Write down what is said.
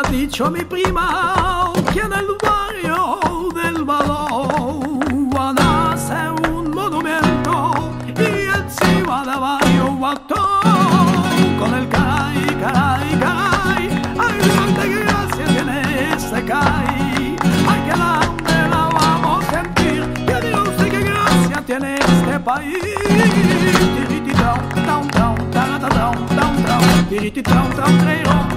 dicho mi prima que en el barrio del Balón nace un monumento y encima de barrio actor con el caray, caray, caray. Ay, cuánta gracia tiene este caray. Ay, que la vamos a sentir. Que Dios sé qué gracia tiene este país. Tiriti down, down, down, down, down, down, down, tiriti down, down, down.